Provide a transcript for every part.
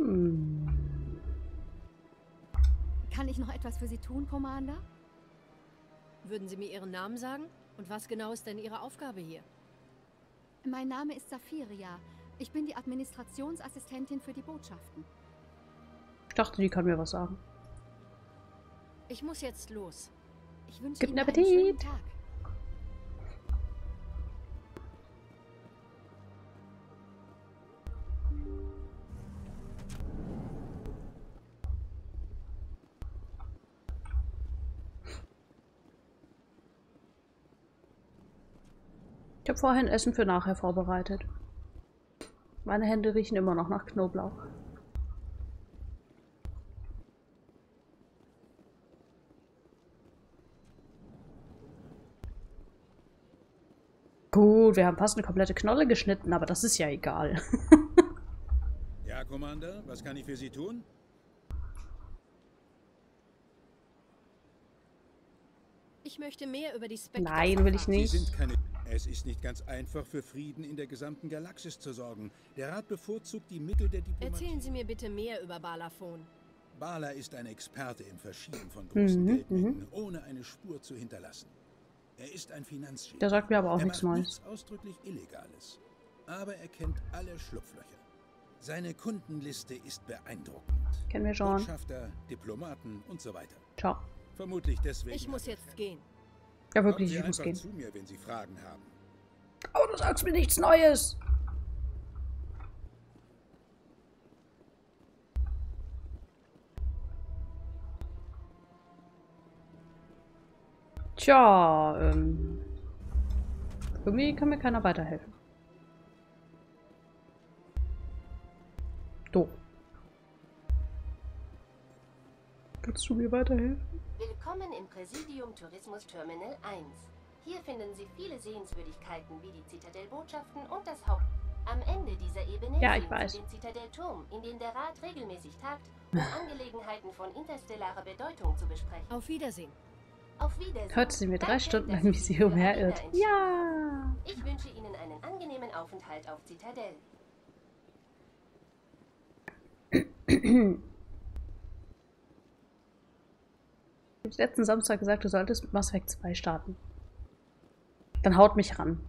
Kann ich noch etwas für Sie tun, Commander? Würden Sie mir Ihren Namen sagen? Und was genau ist denn Ihre Aufgabe hier? Mein Name ist Safiria. Ich bin die Administrationsassistentin für die Botschaften. Ich dachte, die kann mir was sagen. Ich muss jetzt los. Ich wünsche Guten Ihnen einen schönen Appetit! Tag. Ich habe vorhin Essen für nachher vorbereitet. Meine Hände riechen immer noch nach Knoblauch. Gut, wir haben fast eine komplette Knolle geschnitten, aber das ist ja egal. Ja, Commander, was kann ich für Sie tun? Ich möchte mehr über die Spectres Nein, will ich erfahren. nicht. Sie sind keine... Es ist nicht ganz einfach, für Frieden in der gesamten Galaxis zu sorgen. Der Rat bevorzugt die Mittel der Diplomatie. Erzählen Sie mir bitte mehr über Balafon. Bala ist ein Experte im Verschieben von großen Geldmengen, ohne eine Spur zu hinterlassen. Er ist ein Finanzgenie. Der sagt mir aber auch Er nichts macht Neues. nichts ausdrücklich Illegales. Aber er kennt alle Schlupflöcher. Seine Kundenliste ist beeindruckend. Kennen wir schon. Botschafter, Diplomaten und so weiter. Ciao. Vermutlich deswegen. Ich muss jetzt gehen. Ja, Kommen wirklich, Sie ich muss einfach gehen. zu mir, wenn Sie Fragen haben. Oh, du sagst mir nichts Neues! Tja, irgendwie kann mir keiner weiterhelfen. Doof. Kannst du mir weiterhelfen? Willkommen im Präsidium Tourismus Terminal 1. Hier finden Sie viele Sehenswürdigkeiten wie die Zitadellbotschaften und das Haupt. Am Ende dieser Ebene Ja, ich sehen weiß. Sie den Zitadellturm, in dem der Rat regelmäßig tagt, um Angelegenheiten von interstellarer Bedeutung zu besprechen. Auf Wiedersehen. Auf Wiedersehen. Hört sie mir 3 Danke, Stunden dass lang, Sie wie sie sich für umherirrt. Arena entschieden Ja! haben. Ich wünsche Ihnen einen angenehmen Aufenthalt auf Zitadell. Ich habe letzten Samstag gesagt, du solltest mit Mass Effect 2 starten. Dann haut mich ran.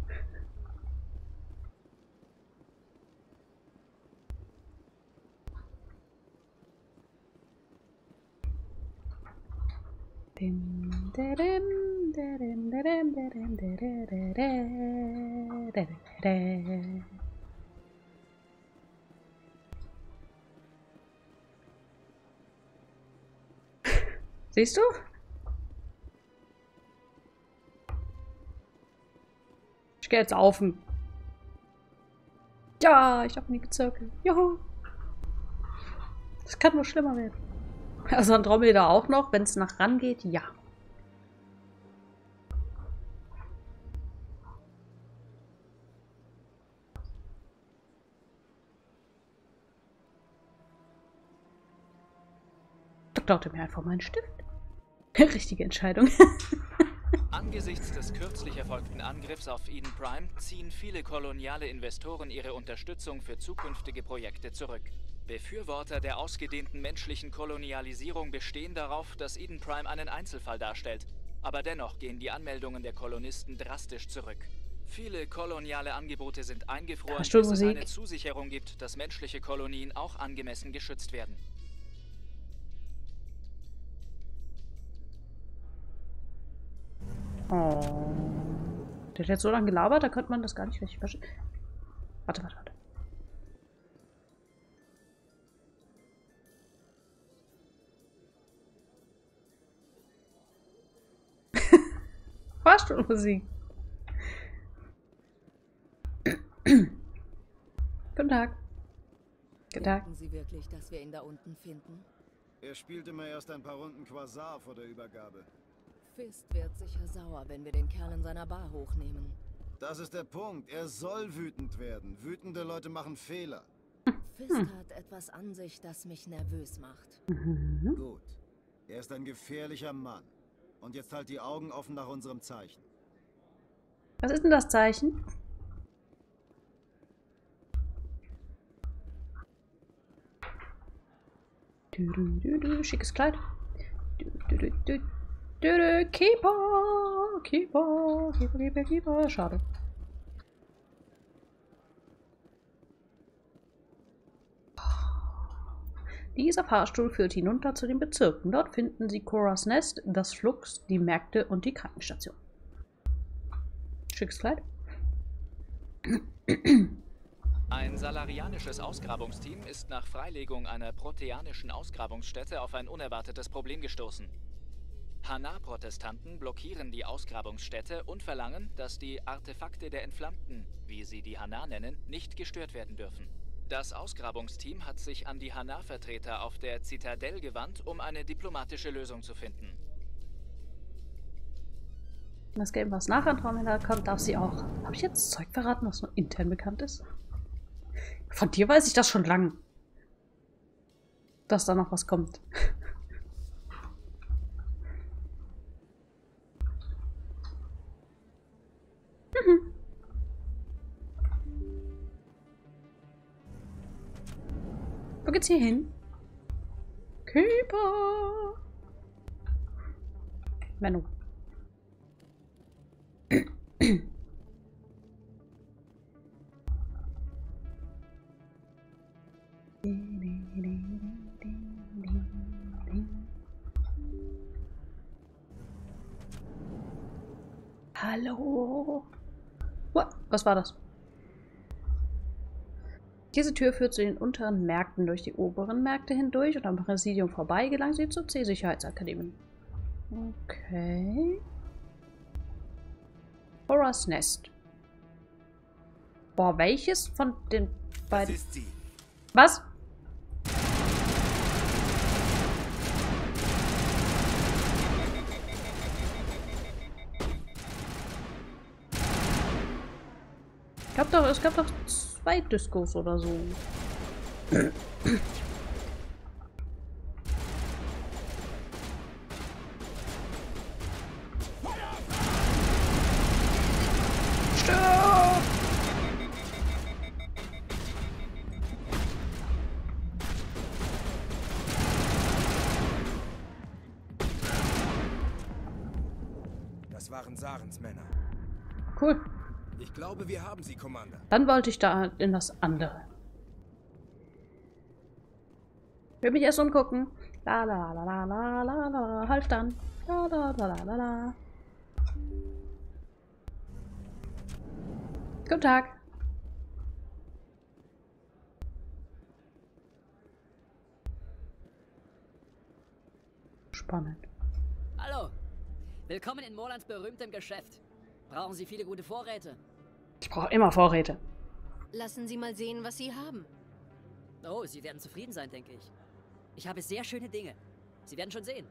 Dim, dadim, dadim, dadim, dadim, dadadadadadadadada. Siehst du? Ich gehe jetzt saufen. Ja, ich habe nie gezirkelt. Juhu. Das kann nur schlimmer werden. Also Andromeda auch noch, wenn es nach ran geht, ja. Da klaute mir einfach meinen Stift. Richtige Entscheidung. Angesichts des kürzlich erfolgten Angriffs auf Eden Prime ziehen viele koloniale Investoren ihre Unterstützung für zukünftige Projekte zurück. Befürworter der ausgedehnten menschlichen Kolonialisierung bestehen darauf, dass Eden Prime einen Einzelfall darstellt. Aber dennoch gehen die Anmeldungen der Kolonisten drastisch zurück. Viele koloniale Angebote sind eingefroren, bis es eine Zusicherung gibt, dass menschliche Kolonien auch angemessen geschützt werden. Oh. Der hat jetzt so lange gelabert, da könnte man das gar nicht richtig verstehen. Warte, warte, warte. Fahrstuhlmusik. Guten Tag. Guten Tag. Denken Sie wirklich, dass wir ihn da unten finden? Er spielt immer erst ein paar Runden Quasar vor der Übergabe. Fist wird sicher sauer, wenn wir den Kerl in seiner Bar hochnehmen. Das ist der Punkt. Er soll wütend werden. Wütende Leute machen Fehler. Fist hat etwas an sich, das mich nervös macht. Gut. Er ist ein gefährlicher Mann. Und jetzt halt die Augen offen nach unserem Zeichen. Was ist denn das Zeichen? Schickes Kleid. Keeper. Schade. Dieser Fahrstuhl führt hinunter zu den Bezirken. Dort finden Sie Coras Nest, das Flux, die Märkte und die Krankenstation. Schickes Kleid. Ein salarianisches Ausgrabungsteam ist nach Freilegung einer proteanischen Ausgrabungsstätte auf ein unerwartetes Problem gestoßen. Hanar-Protestanten blockieren die Ausgrabungsstätte und verlangen, dass die Artefakte der Entflammten, wie sie die Hanar nennen, nicht gestört werden dürfen. Das Ausgrabungsteam hat sich an die Hanar-Vertreter auf der Zitadelle gewandt, um eine diplomatische Lösung zu finden. Wenn das Game, was nach Andromeda kommt, darf sie auch. Habe ich jetzt Zeug verraten, was nur intern bekannt ist? Von dir weiß ich das schon lang. Dass da noch was kommt. Wo geht's hier hin? Keeper! Menno. Hallo? Was war das? Diese Tür führt zu den unteren Märkten. Durch die oberen Märkte hindurch und am Präsidium vorbei gelangt sie zur C-Sicherheitsakademie. Okay. Coras Nest. Boah, welches von den beiden? Das ist sie. Was? Es gab doch 2 Diskos oder so. Das waren Sarens Männer. Cool. Ich glaube, wir haben sie, Commander. Dann wollte ich da in das andere. Ich will mich erst umgucken. La la la la la la la. Halt dann. La la la la la la. Guten Tag. Spannend. Hallo. Willkommen in Morlands berühmtem Geschäft. Brauchen Sie viele gute Vorräte? Ich brauche immer Vorräte. Lassen Sie mal sehen, was Sie haben. Oh, Sie werden zufrieden sein, denke ich. Ich habe sehr schöne Dinge. Sie werden schon sehen.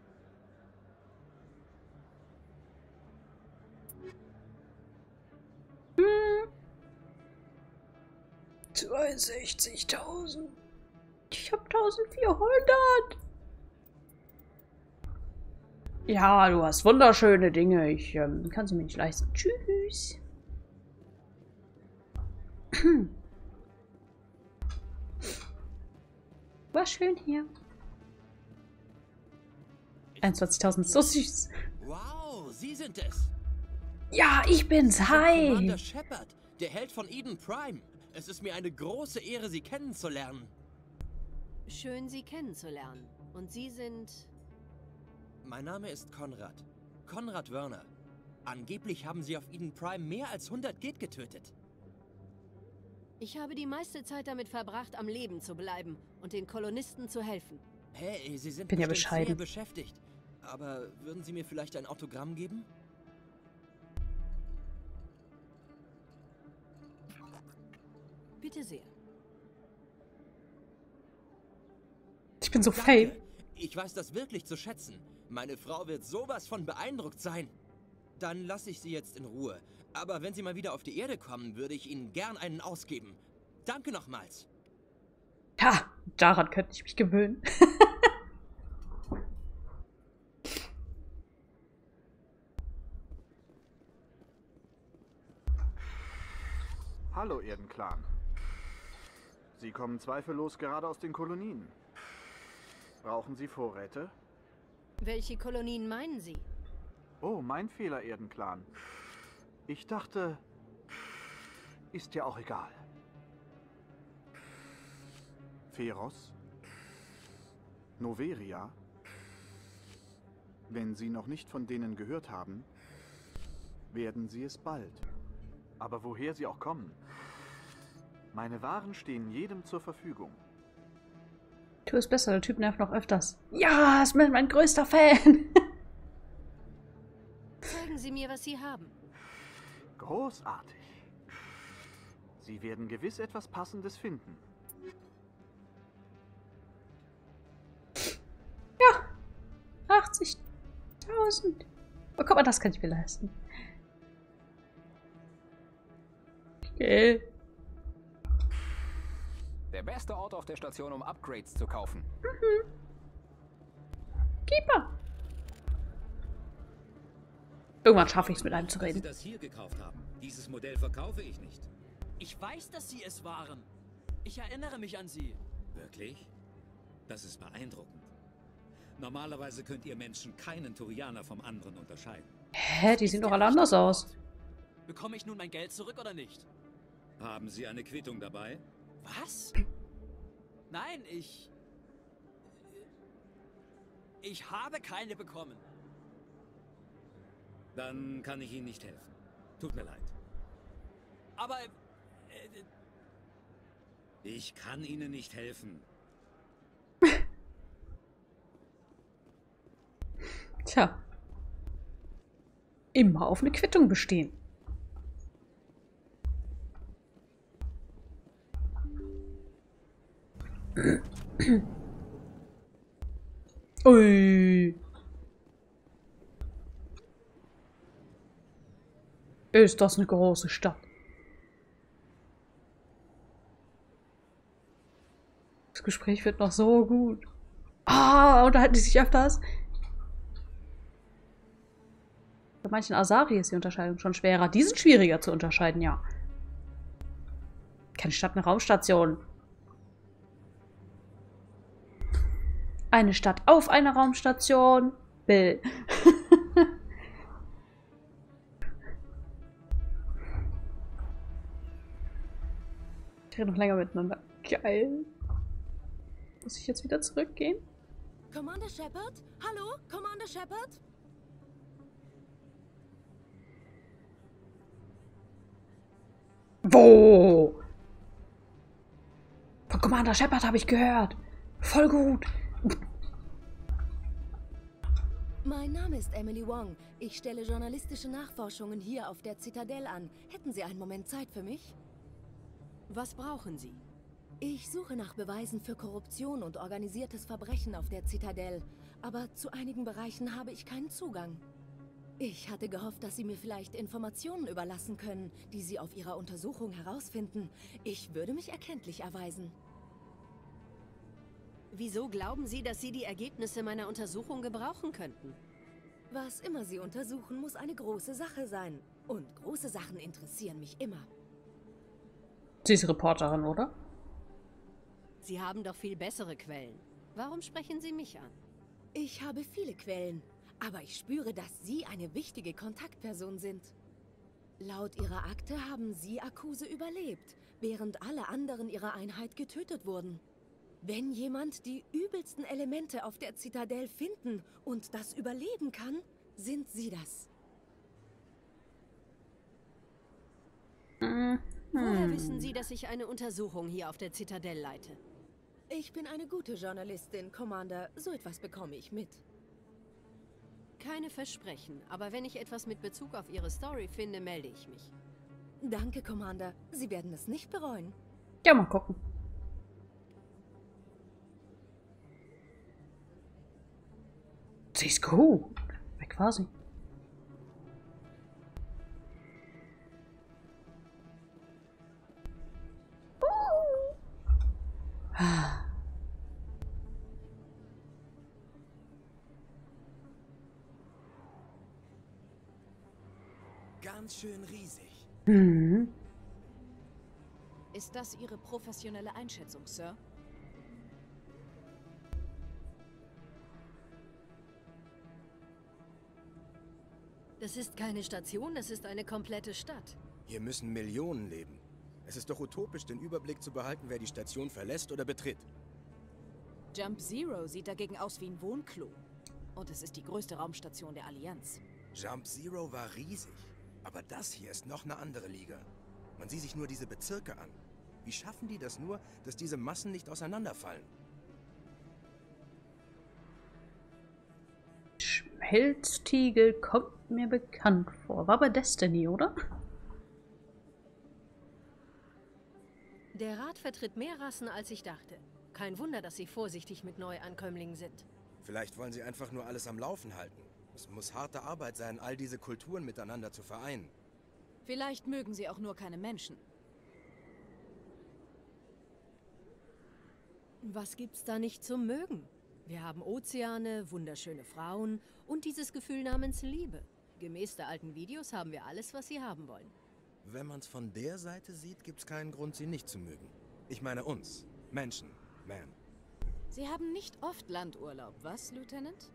Hm. 62.000. Ich habe 1.400. Ja, du hast wunderschöne Dinge. Ich kann sie mir nicht leisten. Tschüss. War schön hier. 21.000, so süß. Wow, Sie sind es. Ja, ich bin's. Hi. Commander Shepard, der Held von Eden Prime. Es ist mir eine große Ehre, Sie kennenzulernen. Schön, Sie kennenzulernen. Und Sie sind... Mein Name ist Konrad. Konrad Werner. Angeblich haben Sie auf Eden Prime mehr als 100 Geth getötet. Ich habe die meiste Zeit damit verbracht, am Leben zu bleiben und den Kolonisten zu helfen. Hey, Sie sind Bin ja bestimmt bescheiden. sehr beschäftigt. Aber würden Sie mir vielleicht ein Autogramm geben? Bitte sehr. Ich bin so Danke. fame. Ich weiß das wirklich zu schätzen. Meine Frau wird sowas von beeindruckt sein. Dann lasse ich Sie jetzt in Ruhe. Aber wenn Sie mal wieder auf die Erde kommen, würde ich Ihnen gern einen ausgeben. Danke nochmals. Ha, daran könnte ich mich gewöhnen. Hallo, Erdenclan. Sie kommen zweifellos gerade aus den Kolonien. Brauchen Sie Vorräte? Welche Kolonien meinen Sie? Oh, mein Fehler, Erdenclan. Ich dachte... Ist ja auch egal. Feros? Noveria? Wenn Sie noch nicht von denen gehört haben, werden Sie es bald. Aber woher sie auch kommen, meine Waren stehen jedem zur Verfügung. Tu es besser, der Typ nervt noch öfters. Ja, ist mein größter Fan. Zeigen Sie mir, was Sie haben. Großartig. Sie werden gewiss etwas Passendes finden. Ja. 80.000. Oh, guck mal, das kann ich mir leisten. Okay. Der beste Ort auf der Station, um Upgrades zu kaufen. Mhm. Keeper. Irgendwann schaffe ich es, mit einem zu reden. Sie das hier gekauft haben. Dieses Modell verkaufe ich nicht. Ich weiß, dass Sie es waren. Ich erinnere mich an Sie. Wirklich? Das ist beeindruckend. Normalerweise könnt ihr Menschen keinen Turianer vom anderen unterscheiden. Hä? Die sehen doch alle anders aus. Bekomme ich nun mein Geld zurück oder nicht? Haben Sie eine Quittung dabei? Was? Nein, ich habe keine bekommen. Dann kann ich Ihnen nicht helfen. Tut mir leid. Aber... ich kann Ihnen nicht helfen. Tja. Immer auf eine Quittung bestehen. Ui. Ist das eine große Stadt? Das Gespräch wird noch so gut. Ah, unterhalten die sich öfters? Bei manchen Asari ist die Unterscheidung schon schwerer. Die sind schwieriger zu unterscheiden, ja. Keine Stadt, eine Raumstation. Eine Stadt auf einer Raumstation. Bill. Ich rede noch länger miteinander. Geil. Muss ich jetzt wieder zurückgehen? Commander Shepard? Hallo? Commander Shepard? Wo? Von Commander Shepard habe ich gehört. Voll gut. Mein Name ist Emily Wong. Ich stelle journalistische Nachforschungen hier auf der Zitadelle an. Hätten Sie einen Moment Zeit für mich? Was brauchen Sie? Ich suche nach Beweisen für Korruption und organisiertes Verbrechen auf der Zitadelle. Aber zu einigen Bereichen habe ich keinen Zugang. Ich hatte gehofft, dass Sie mir vielleicht Informationen überlassen können, die Sie auf Ihrer Untersuchung herausfinden. Ich würde mich erkenntlich erweisen. Wieso glauben Sie, dass Sie die Ergebnisse meiner Untersuchung gebrauchen könnten? Was immer Sie untersuchen, muss eine große Sache sein. Und große Sachen interessieren mich immer. Sie ist Reporterin, oder? Sie haben doch viel bessere Quellen. Warum sprechen Sie mich an? Ich habe viele Quellen, aber ich spüre, dass Sie eine wichtige Kontaktperson sind. Laut Ihrer Akte haben Sie Akuse überlebt, während alle anderen Ihrer Einheit getötet wurden. Wenn jemand die übelsten Elemente auf der Zitadelle finden und das überleben kann, sind Sie das. Woher wissen Sie, dass ich eine Untersuchung hier auf der Zitadelle leite? Ich bin eine gute Journalistin, Commander. So etwas bekomme ich mit. Keine Versprechen, aber wenn ich etwas mit Bezug auf Ihre Story finde, melde ich mich. Danke, Commander. Sie werden es nicht bereuen. Ja, mal gucken. Sie ist gut. Weg war sie. Ganz schön riesig. Mhm. Ist das Ihre professionelle Einschätzung, Sir? Das ist keine Station, das ist eine komplette Stadt. Hier müssen Millionen leben. Es ist doch utopisch, den Überblick zu behalten, wer die Station verlässt oder betritt. Jump Zero sieht dagegen aus wie ein Wohnklo. Und es ist die größte Raumstation der Allianz. Jump Zero war riesig. Aber das hier ist noch eine andere Liga. Man sieht sich nur diese Bezirke an. Wie schaffen die das nur, dass diese Massen nicht auseinanderfallen? Schmelztiegel kommt mir bekannt vor. War bei Destiny, oder? Der Rat vertritt mehr Rassen, als ich dachte. Kein Wunder, dass sie vorsichtig mit Neuankömmlingen sind. Vielleicht wollen sie einfach nur alles am Laufen halten. Es muss harte Arbeit sein, all diese Kulturen miteinander zu vereinen. Vielleicht mögen sie auch nur keine Menschen. Was gibt's da nicht zu mögen? Wir haben Ozeane, wunderschöne Frauen und dieses Gefühl namens Liebe. Gemäß der alten Videos haben wir alles, was sie haben wollen. Wenn man es von der Seite sieht, gibt's keinen Grund, sie nicht zu mögen. Ich meine uns. Menschen. Man. Sie haben nicht oft Landurlaub, was, Lieutenant?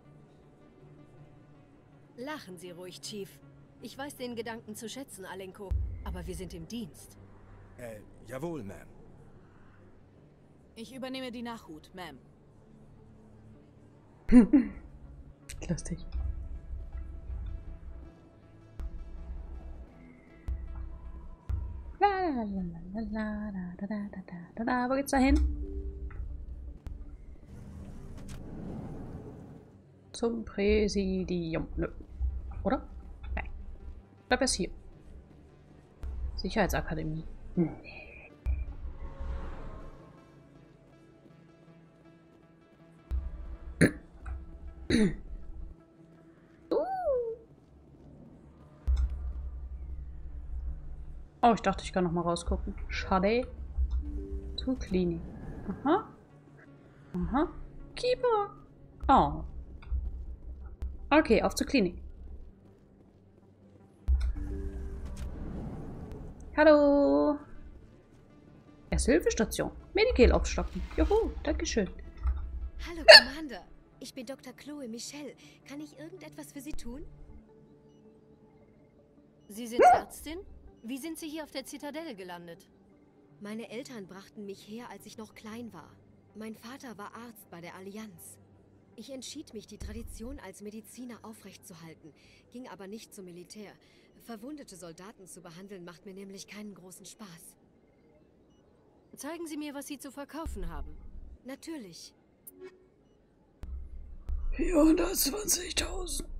Lachen Sie ruhig, Chief. Ich weiß den Gedanken zu schätzen, Alenko. Aber wir sind im Dienst. Jawohl, Ma'am. Ich übernehme die Nachhut, Ma'am. Lustig. Wo geht's da hin? Zum Präsidium. Nö. Oder? Nein. Bleib erst hier. Sicherheitsakademie. Oh, ich dachte, ich kann noch mal rausgucken. Schade. Zur Klinik. Aha. Aha. Keeper. Oh. Okay, auf zur Klinik. Hallo. Erste-Hilfe-Station. Medikal aufstocken. Juhu, dankeschön. Hallo, Commander. Ich bin Dr. Chloe Michel. Kann ich irgendetwas für Sie tun? Sie sind Ärztin? Wie sind Sie hier auf der Zitadelle gelandet? Meine Eltern brachten mich her, als ich noch klein war. Mein Vater war Arzt bei der Allianz. Ich entschied mich, die Tradition als Mediziner aufrechtzuerhalten, ging aber nicht zum Militär. Verwundete Soldaten zu behandeln, macht mir nämlich keinen großen Spaß. Zeigen Sie mir, was Sie zu verkaufen haben. Natürlich. 420.000.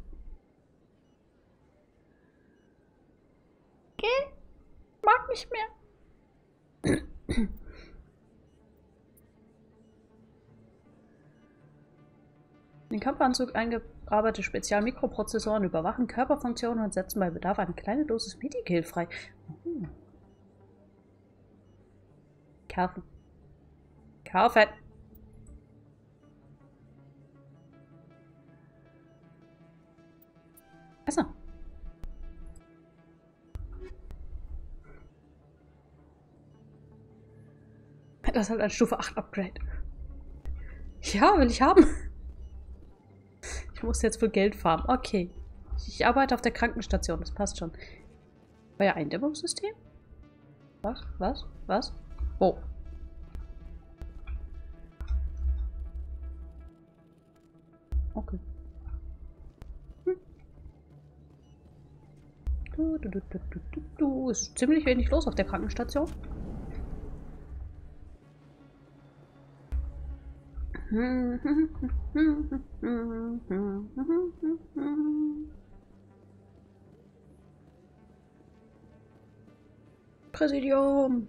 Okay. Mag nicht mehr. Den Kampfanzug eingearbeitete Spezialmikroprozessoren überwachen Körperfunktionen und setzen bei Bedarf eine kleine Dosis Medikal frei. Kaufen. Kaufen. Besser. Das ist halt ein Stufe 8 Upgrade. Ja, will ich haben. Ich muss jetzt wohl Geld farmen. Okay. Ich arbeite auf der Krankenstation, das passt schon. Euer Eindämmungssystem? Was? Was? Was? Oh. Okay. Es ist ziemlich wenig los auf der Krankenstation. Präsidium.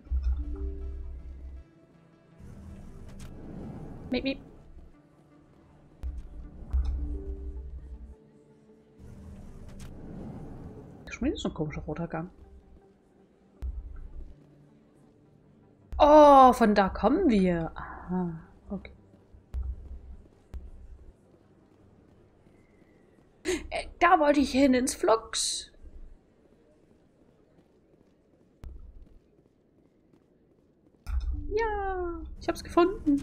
Miep, miep. Schon wieder so ein komischer roter Gang. Oh, von da kommen wir. Aha, okay. Da wollte ich hin, ins Flux. Ja, ich hab's gefunden.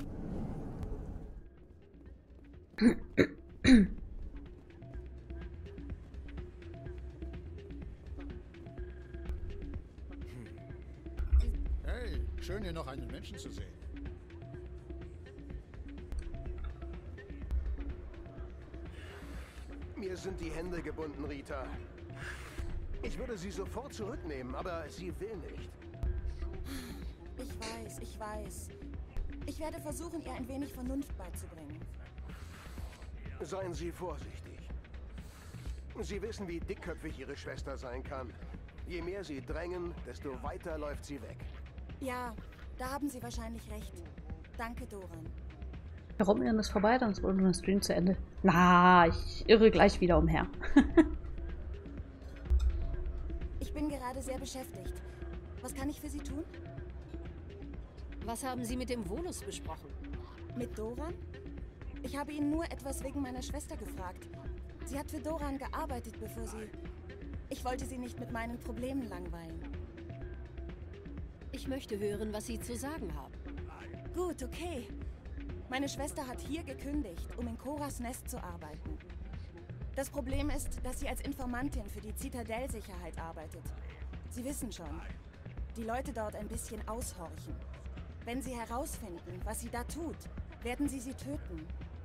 Schön, hier noch einen Menschen zu sehen. Mir sind die Hände gebunden, Rita. Ich würde sie sofort zurücknehmen, aber sie will nicht. Ich weiß. Ich werde versuchen, ihr ein wenig Vernunft beizubringen. Seien Sie vorsichtig. Sie wissen, wie dickköpfig Ihre Schwester sein kann. Je mehr Sie drängen, desto weiter läuft sie weg. Ja, da haben Sie wahrscheinlich recht. Danke, Doran. Herumirren ist vorbei, dann ist wohl nur der Stream zu Ende. Na, ich irre gleich wieder umher. Ich bin gerade sehr beschäftigt. Was kann ich für Sie tun? Was haben Sie mit dem Volus besprochen? Mit Doran? Ich habe ihn nur etwas wegen meiner Schwester gefragt. Sie hat für Doran gearbeitet, bevor sie... Ich wollte sie nicht mit meinen Problemen langweilen. Ich möchte hören, was Sie zu sagen haben. Gut, okay. Meine Schwester hat hier gekündigt, um in Choras Nest zu arbeiten. Das Problem ist, dass sie als Informantin für die Zitadell-Sicherheit arbeitet. Sie wissen schon, die Leute dort ein bisschen aushorchen. Wenn sie herausfinden, was sie da tut, werden sie töten.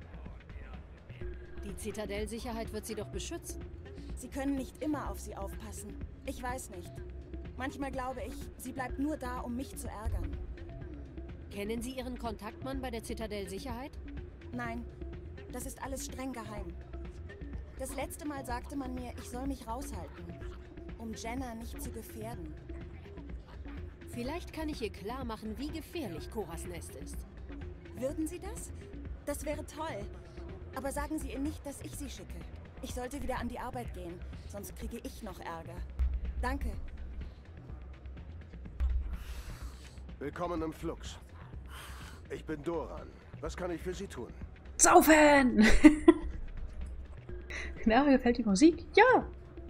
Die Zitadell-Sicherheit wird sie doch beschützen. Sie können nicht immer auf sie aufpassen. Ich weiß nicht. Manchmal glaube ich, sie bleibt nur da, um mich zu ärgern. Kennen Sie Ihren Kontaktmann bei der Zitadell-Sicherheit? Nein, das ist alles streng geheim. Das letzte Mal sagte man mir, ich soll mich raushalten, um Jenna nicht zu gefährden. Vielleicht kann ich ihr klar machen, wie gefährlich Choras Nest ist. Würden Sie das? Das wäre toll. Aber sagen Sie ihr nicht, dass ich sie schicke. Ich sollte wieder an die Arbeit gehen, sonst kriege ich noch Ärger. Danke. Willkommen im Flux. Ich bin Doran. Was kann ich für Sie tun? Saufen! Na, mir gefällt die Musik? Ja!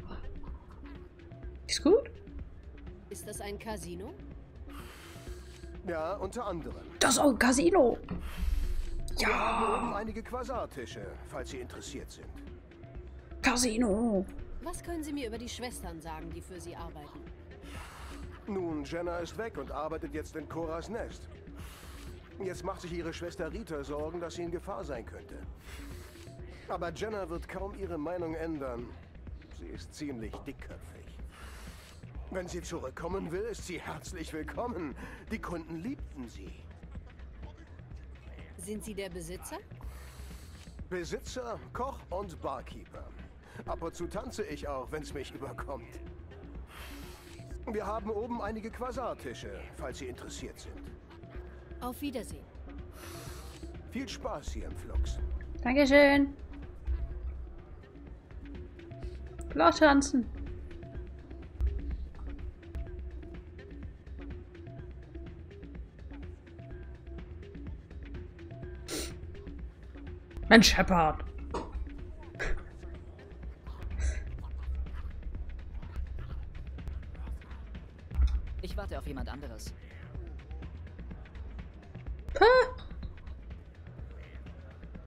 Ist gut? Ist das ein Casino? Ja, unter anderem. Das ist auch ein Casino! Ja! Wir haben hier oben einige Quasartische, falls Sie interessiert sind. Casino! Was können Sie mir über die Schwestern sagen, die für Sie arbeiten? Nun, Jenna ist weg und arbeitet jetzt in Choras Nest. Jetzt macht sich ihre Schwester Rita Sorgen, dass sie in Gefahr sein könnte. Aber Jenna wird kaum ihre Meinung ändern. Sie ist ziemlich dickköpfig. Wenn sie zurückkommen will, ist sie herzlich willkommen. Die Kunden liebten sie. Sind Sie der Besitzer? Besitzer, Koch und Barkeeper. Ab und zu tanze ich auch, wenn es mich überkommt. Wir haben oben einige Quasartische, falls Sie interessiert sind. Auf Wiedersehen. Viel Spaß hier im Flux. Dankeschön. Klar tanzen. Mensch, Shepard. Ich warte auf jemand anderes. Puh.